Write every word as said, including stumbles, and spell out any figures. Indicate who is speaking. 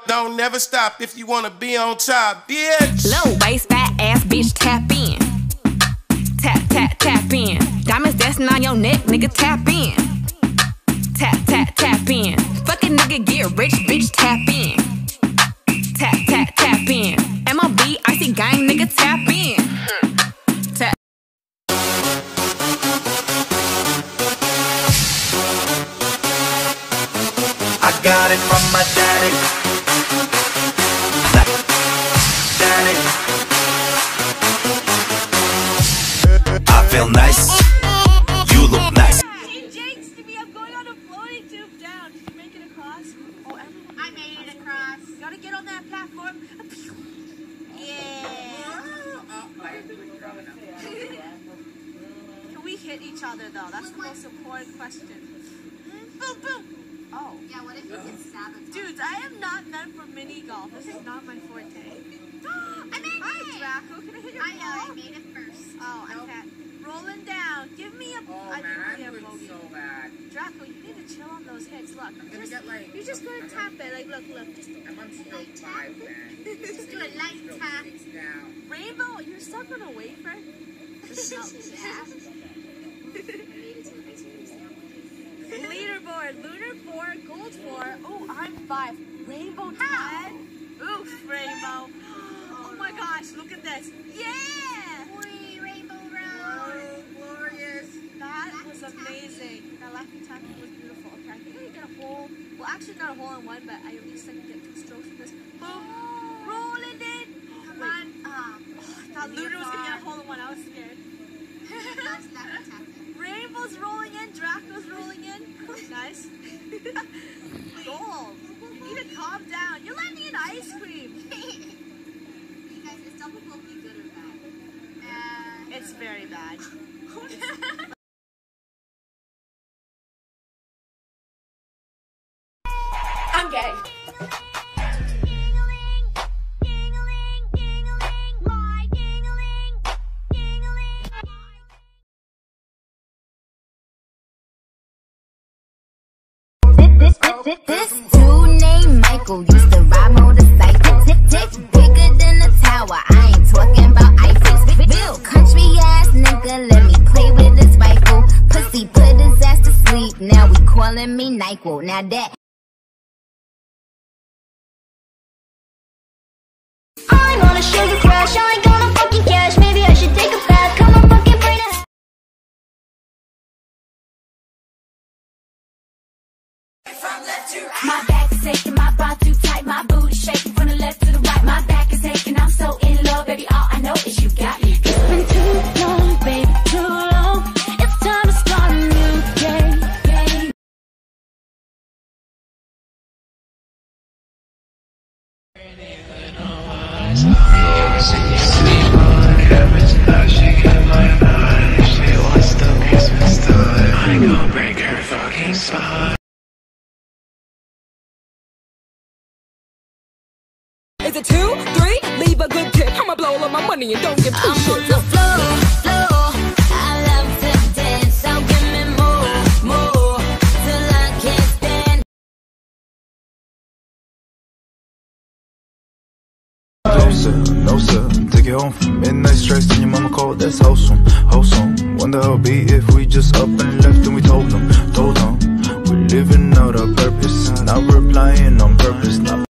Speaker 1: Don't never stop if you wanna be on top, bitch.
Speaker 2: Low waist, fat ass bitch, tap in. Tap, tap, tap in. Diamonds dancing on your neck, nigga, tap in. Tap, tap, tap in. Fucking nigga, get rich, bitch, tap in. Tap, tap, tap in. M L B, icy gang, nigga, tap in. Tap.
Speaker 3: I got it from my daddy. Daddy. I feel nice. You look nice.
Speaker 4: Hey Jinx, to me, I'm going on a floating tube down. Did you make it across? Oh, everyone. I made it across. You gotta get on that platform. Yeah. Can we hit each other though? That's the most important question. Boom, boom. Oh.
Speaker 5: Yeah, what if you can sabotage?
Speaker 4: Dudes, I am not meant for mini golf. This is not my forte.
Speaker 5: I made
Speaker 4: Hi,
Speaker 5: it!
Speaker 4: Draco. Can I hit your
Speaker 5: I know,
Speaker 4: ball?
Speaker 5: I made it first.
Speaker 4: Oh,
Speaker 5: Nope.
Speaker 4: I can't. Rolling down. Give me a.
Speaker 6: Oh
Speaker 4: I
Speaker 6: man,
Speaker 4: give
Speaker 6: I'm
Speaker 4: me a
Speaker 6: doing
Speaker 4: bogey.
Speaker 6: so bad.
Speaker 4: Draco, you need to chill on those hits. Look,
Speaker 6: I'm gonna
Speaker 4: just,
Speaker 6: get like.
Speaker 4: you're just gonna tap it. Like, look, look. Just
Speaker 6: I'm on stroke five, man.
Speaker 5: Just do a light
Speaker 6: Stroke
Speaker 5: tap.
Speaker 6: six down.
Speaker 4: Rainbow. You're stuck on a wafer.
Speaker 5: Not bad.
Speaker 4: Leaderboard. Lunar four, gold four. Oh, I'm five. Rainbow ten. Oof, Rainbow. Oh my gosh, look at this. Yeah.
Speaker 5: Wee, Rainbow Road.
Speaker 6: Oh, glorious.
Speaker 4: That was amazing. That left tackle was beautiful. Okay, I think I can get a hole. Well, actually not a hole in one, but I at least I can get two strokes from this. Boom. Rolling it.
Speaker 5: Come
Speaker 4: Wait.
Speaker 5: on. Um,
Speaker 4: I thought Lunar was gonna get a hole in one. I was scared.
Speaker 5: that's left tap.
Speaker 4: Rainbow's rolling in. Draco's rolling in. Nice. Gold. You need to calm down. You're landing in ice cream.
Speaker 5: You guys, is double bogey good or bad? Uh,
Speaker 4: It's very bad.
Speaker 2: I'm gay.
Speaker 7: This, this, this, this dude named Michael used to ride motorcycles. Tick, tick, bigger than a tower. I ain't talking about Eiffel. Real country ass nigga, let me play with his rifle. Pussy put his ass to sleep. Now we calling me NyQuil. Now that
Speaker 8: I'm on a sugar crash. I ain't gonna fucking cash. Maybe I should take a bath. Come on, fucking brain ass.
Speaker 2: My back is aching, my bra too tight, my booty shaking from the left to the right. My back is aching, I'm so in love, baby. All I know is you got me good.
Speaker 8: Been too long, baby, too long. It's time to start a new day, baby.
Speaker 2: Is it two, three? Leave a good tip. I'ma blow all my money and don't give two
Speaker 7: I'm
Speaker 2: shits.
Speaker 7: on the floor, floor. I love to dance, so give me more, more, till I can't stand.
Speaker 9: No sir, no sir, take it home from midnight strikes and your mama called, that's wholesome, wholesome. Wonder how it'd be if we just up and left and we told them, told them. We're living out our purpose, not replying on purpose, not